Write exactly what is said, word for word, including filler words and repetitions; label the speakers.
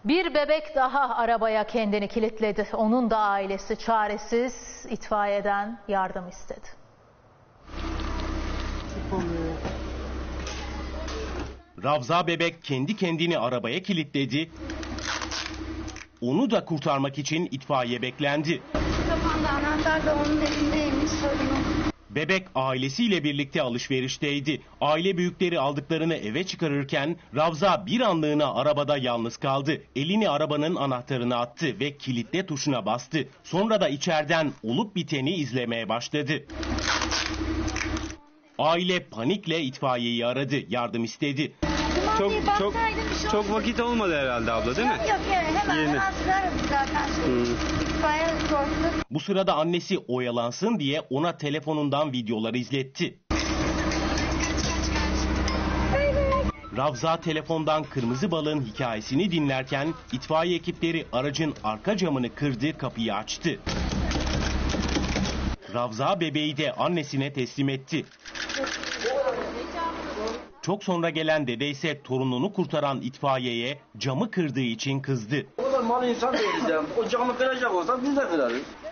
Speaker 1: Bir bebek daha arabaya kendini kilitledi. Onun da ailesi çaresiz, itfaiyeden yardım istedi.
Speaker 2: Ravza bebek kendi kendini arabaya kilitledi. Onu da kurtarmak için itfaiye beklendi.
Speaker 3: Kapandı, anahtar da onun elindeymiş sorunum.
Speaker 2: Bebek ailesiyle birlikte alışverişteydi. Aile büyükleri aldıklarını eve çıkarırken Ravza bir anlığına arabada yalnız kaldı. Elini arabanın anahtarına attı ve kilitle tuşuna bastı. Sonra da içeriden olup biteni izlemeye başladı. Aile panikle itfaiyeyi aradı, yardım istedi.
Speaker 4: Çok çok çok vakit olmadı herhalde abla, değil mi?
Speaker 3: Yok yok, hemen
Speaker 4: Yeni.
Speaker 3: hemen sırarım zaten. Hmm. Bayağı korktum.
Speaker 2: Bu sırada annesi oyalansın diye ona telefonundan videolar izletti. Ravza telefondan kırmızı balığın hikayesini dinlerken itfaiye ekipleri aracın arka camını kırdı, kapıyı açtı. Ravza bebeği de annesine teslim etti. Çok sonra gelen dede ise torununu kurtaran itfaiyeye camı kırdığı için kızdı.
Speaker 5: O da mal insan değiliz yani. O camı kıracak olsa biz de kırarız.